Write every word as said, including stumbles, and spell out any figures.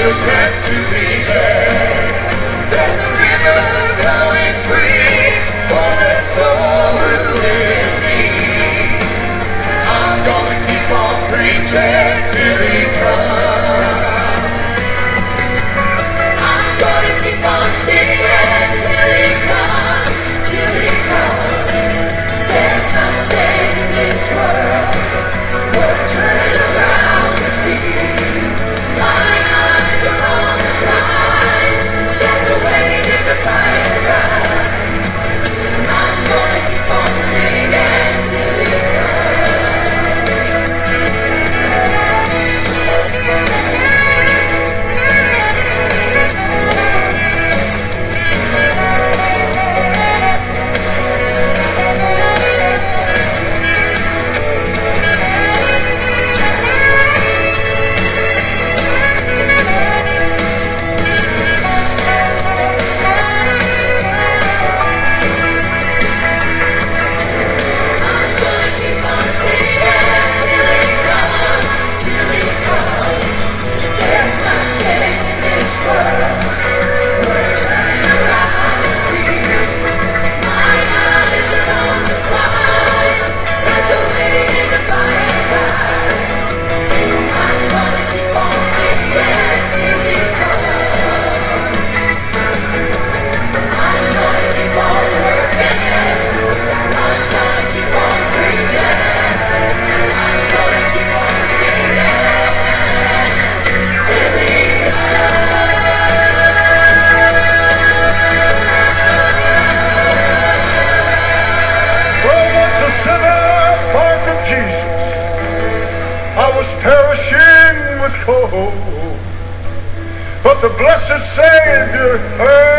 still got to be there. There's a river flowing free for that soul who lives in me. I'm gonna keep on preaching till he comes. I'm gonna keep on singing till he comes, till he comes. There's nothing in this world worth turning around to see. My eyes are on the prize. There's a waiting to find a ride. I'm gonna keep on singing till he perishing with cold, but the blessed Savior heard